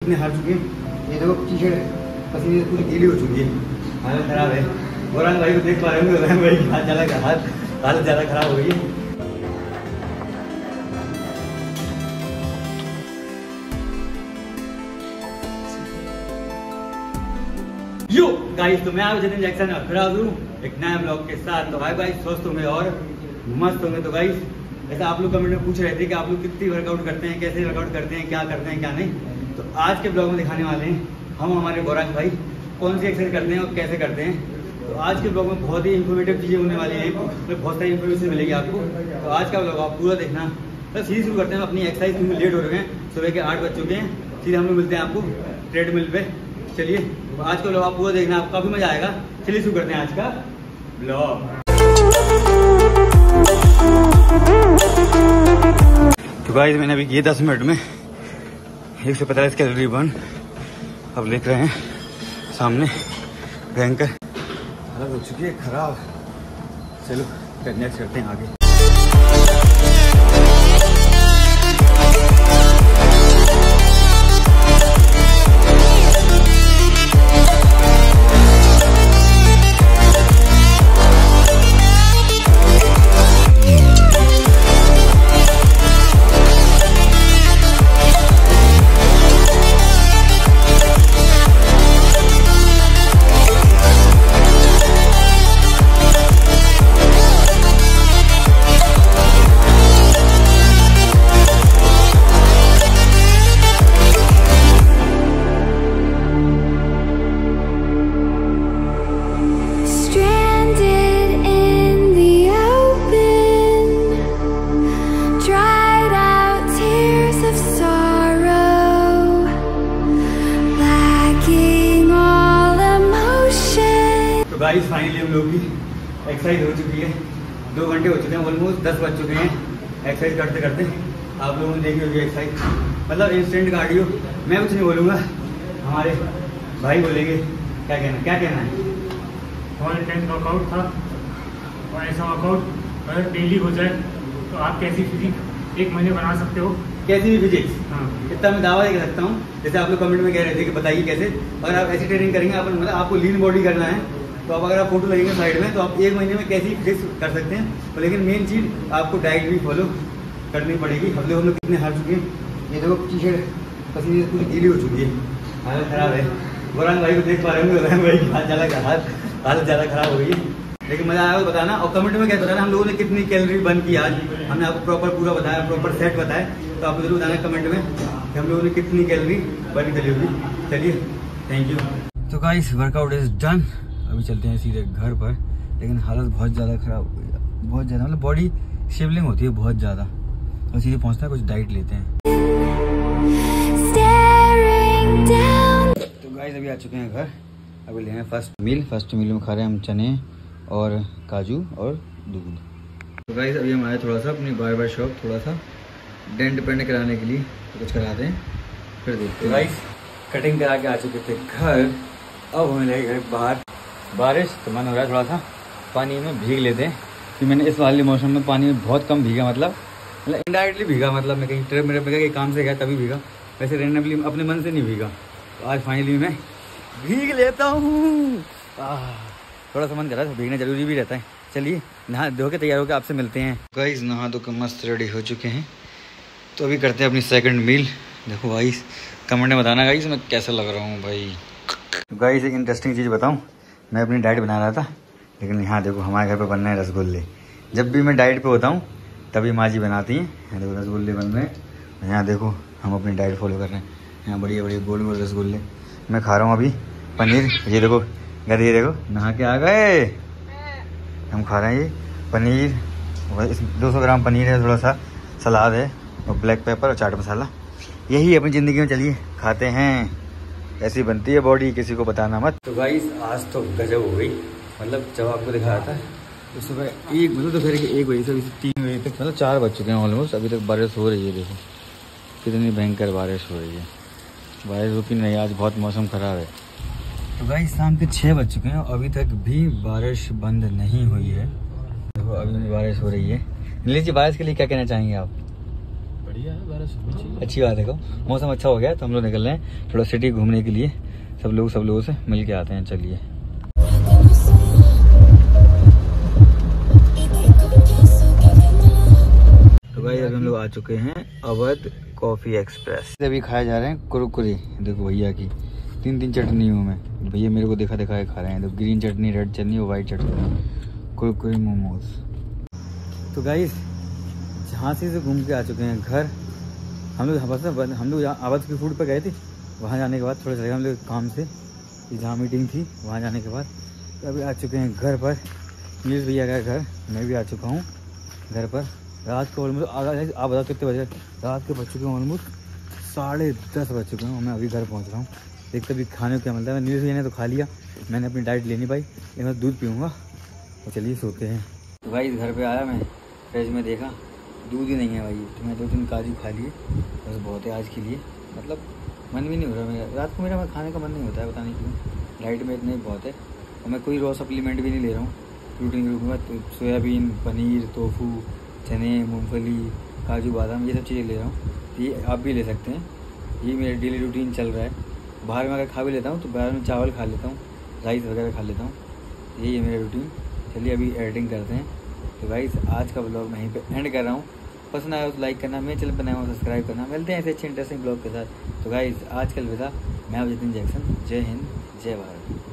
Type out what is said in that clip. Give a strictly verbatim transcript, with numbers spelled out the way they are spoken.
कितने हार चुके हैं। ये देखो टी शर्ट पसीने पूरी गीली हो चुकी है, हालत खराब है। गोरान भाई को देख पा रहे होंगे, गोरान भाई की हाथ ज़्यादा हाथ हालत ज़्यादा खराब हो गई है। यो गाइस, तो मैं आप जतिन जैक्सन फिर आ दूँ एक नया ब्लॉग के साथ। तो भाई भाई स्वस्थ होंगे और मस्त होंगे। तो गाइस ऐसा आप लोग कमेंट में पूछ रहे थे कि आप लोग कितनी वर्कआउट करते हैं, कैसे वर्कआउट करते हैं, क्या करते हैं क्या नहीं। तो आज के ब्लॉग में दिखाने वाले हैं हम हमारे गौरांग भाई कौन सी एक्सरसाइज करते हैं और कैसे करते हैं। तो आज के ब्लॉग में बहुत ही इन्फॉर्मेटिव चीज़ें होने वाली हैं, तो बहुत सारी इन्फॉर्मेशन मिलेगी आपको। तो आज का ब्लॉग आप पूरा देखना। तो सीधे शुरू करते हैं अपनी एक्सरसाइज, क्योंकि लेट हो रहे हैं, सुबह के आठ बज चुके हैं। सीधे हम लोग मिलते हैं आपको ट्रेडमिल पे। चलिए आज का ब्लॉग आप पूरा देखना, आपको काफ़ी मजा आएगा। चलिए शुरू करते हैं आज का ब्लॉग। तो गाइस मैंने अभी किए दस मिनट में एक सौ पैंतालीस कैलोरी बर्न। अब लिख रहे हैं सामने भयंकर हालत हो चुकी है खराब। चलो नेक्स्ट करते हैं आगे। गाइस फाइनली हम लोग की एक्सरसाइज हो चुकी है। दो घंटे हो चुके हैं, ऑलमोस्ट दस बज चुके हैं एक्सरसाइज करते करते। आप लोगों ने देखी होगी एक्सरसाइज, मतलब इंस्टेंट कार्डियो। मैं कुछ नहीं बोलूँगा, हमारे भाई बोलेंगे। क्या कहना क्या कहना है? बहुत इंटेंस वर्कआउट था और ऐसा वर्कआउट अगर डेली हो जाए तो आप कैसी फिजिक एक महीने बना सकते हो। कैसी भी फिजिक्स, हाँ इतना मैं दावा कर सकता हूँ। जैसे आप लोग कमेंट में कह रहे थे कि बताइए कैसे। अगर आप ऐसी ट्रेनिंग करेंगे, आप मतलब आपको लीन बॉडी करना है, तो अब अगर आप फोटो लगेंगे साइड में, तो आप एक महीने में कैसी फिजिक्स कर सकते हैं। तो लेकिन मेन चीज़ आपको डाइट भी फॉलो करनी पड़ेगी। हम लोग हम लोग कितने हार चुके हैं। ये देखो टी शर्ट पसीने पूरी गीली हो चुकी है, हालत खराब है। गोरान भाई को देख पा रहे होंगे, गोरान भाई की हाथ ज़्यादा हाथ हालत ज़्यादा खराब हो गई है। लेकिन मज़ा आया तो बताना, और कमेंट में क्या बताना हम लोगों ने कितनी कैलोरी बर्न की आज। हमने आपको प्रॉपर पूरा बताया, प्रॉपर सेट बताया। तो आपको जरूर बताना कमेंट में कि हम लोगों ने कितनी कैलोरी बर्न करी होगी। चलिए थैंक यू। तो गाइस वर्कआउट इज डन। अभी चलते हैं सीधे घर पर, लेकिन हालत बहुत ज़्यादा ख़राब हो गई, बहुत ज़्यादा मतलब बॉडी शिवलिंग होती है बहुत ज़्यादा। और सीधे पहुँचता है, कुछ डाइट लेते हैं। तो गाइस अभी आ चुके हैं घर। अभी ले रहे हैं फर्स्ट मील। फर्स्ट मील में खा रहे हैं हम चने और काजू और दूध। तो गाइस अभी हम आए थोड़ा सा अपनी बार बार शॉप, थोड़ा सा डेंट पेंट कराने के लिए। तो कुछ कराते हैं फिर देखते हैं। गाइस कटिंग करा के आ चुके थे घर। अब होने लगे घर बाहर बारिश, तो मन हो रहा है थोड़ा सा पानी में भीग लेते हैं। कि मैंने इस वाले मौसम में पानी में बहुत कम भीगा, मतलब मतलब इनडायरेक्टली भीगा। मतलब मैं कहीं ट्रिप मेरे पे काम से गया तभी भीगा, वैसे रेंडमली अपने मन से नहीं भीगा। तो आज फाइनली मैं भीग लेता हूँ। थोड़ा सा मन कर रहा है, भीगना जरूरी भी रहता है। चलिए नहा धो के तैयार होकर आपसे मिलते हैं। गाइस नहा धो के मस्त रेडी हो चुके हैं। तो अभी करते हैं अपनी सेकंड मील। देखो गाइस कमेंट में बताना गाइस मैं कैसा लग रहा हूँ भाई। गाइस एक इंटरेस्टिंग चीज़ बताऊँ, मैं अपनी डाइट बना रहा था, लेकिन यहाँ देखो हमारे घर पे बन रहे हैं रसगुल्ले। जब भी मैं डाइट पे होता हूँ तभी माँ जी बनाती हैं। यहाँ देखो रसगुल्ले बन रहे हैं। यहाँ देखो हम अपनी डाइट फॉलो कर रहे हैं। यहाँ बढ़िया बढ़िया गोल गोल रसगुल्ले मैं खा रहा हूँ अभी। पनीर ये देखो, घर ये देखो नहा के आ गए। हम खा रहे हैं ये पनीर, दो सौ ग्राम पनीर है, थोड़ा सा सलाद है और ब्लैक पेपर और चाट मसाला। यही अपनी ज़िंदगी में चलिए खाते हैं। ऐसी बनती है बॉडी, किसी को बताना मत। तो गाइस आज तो गजब हो गई। मतलब जब आपको दिखाया था तो सुबह एक मतलब दोपहर के एक बजे से अभी तीन बजे तक, मतलब चार बज चुके हैं ऑलमोस्ट। अभी तक बारिश हो रही है। देखो कितनी भयंकर बारिश हो रही है। बारिश रुकी नहीं, आज बहुत मौसम ख़राब है। तो गाइस शाम के छः बज चुके हैं और अभी तक भी बारिश बंद नहीं हुई है। देखो अभी भी बारिश हो रही है। लीजिए बारिश के लिए क्या कहना चाहेंगे आप? बढ़िया है, बारह सौ चाहिए। अच्छी बात है। को मौसम अच्छा हो गया तो हम लोग निकल रहे हैं थोड़ा सिटी घूमने के लिए। सब लोग सब लोगों से मिल के आते हैं। चलिए तो भाई अभी हम लोग आ चुके हैं अवध कॉफ़ी एक्सप्रेस। अभी खाए जा रहे हैं कुरकुरे। देखो भैया की तीन तीन चटनियों में भैया मेरे को देखा देखा खा रहे हैं। तो ग्रीन चटनी, रेड चटनी और वाइट चटनी, कुरकुरे मोमोज। तो गाइस झांसी से घूम के आ चुके हैं घर। हम लोग बस हम लोग अवध की फूड पे गए थे। वहाँ जाने के बाद थोड़ा चले गए हम लोग काम से, जहाँ मीटिंग थी वहाँ जाने के बाद। तो अभी आ चुके हैं घर पर। नीलेश भैया गए घर, मैं भी आ चुका हूँ घर पर। रात को ऑलमोस्ट आप बताओ कितने बजे? रात के बज चुके हैं ऑलमोस्ट साढ़े दस बज चुके हैं। मैं अभी घर पहुँच रहा हूँ। देखते अभी खाने को क्या मिलता है। नीलेश भैया ने तो खा लिया, मैंने अपनी डाइट ले नहीं पाई, लेकिन मैं दूध पीऊँगा। तो चलिए सोते हैं। तो भाई घर पर आया मैं, फ्रिज में देखा दूध ही नहीं है भाई। तो मैं दो तीन काजू खा लिए, बस बहुत है आज के लिए। मतलब मन भी नहीं हो रहा मेरा, रात को मेरा खाने का मन नहीं होता है, पता नहीं क्यों। डाइट में इतना ही बहुत है। और मैं कोई रॉ सप्लीमेंट भी नहीं ले रहा हूँ प्रोटीन के रूप में। तो सोयाबीन, पनीर, टोफू, चने, मूंगफली, काजू बादाम, ये सब चीज़ें ले रहा हूँ। ये आप भी ले सकते हैं। ये मेरा डेली रूटीन चल रहा है। बाहर में अगर खा भी लेता हूँ तो बाहर में चावल खा लेता हूँ, राइस वगैरह खा लेता हूँ। यही है मेरा रूटीन। चलिए अभी एडिटिंग करते हैं। तो गाइस आज का ब्लॉग मैं यहीं पे एंड कर रहा हूँ। पसंद आया तो लाइक करना, मेरे चैनल पर नया हो सब्सक्राइब करना। मिलते हैं ऐसे अच्छे इंटरेस्टिंग ब्लॉग के साथ। तो गाइस आज कल विदा, मैं अब जतिन जैक्सन। जय हिंद, जय भारत।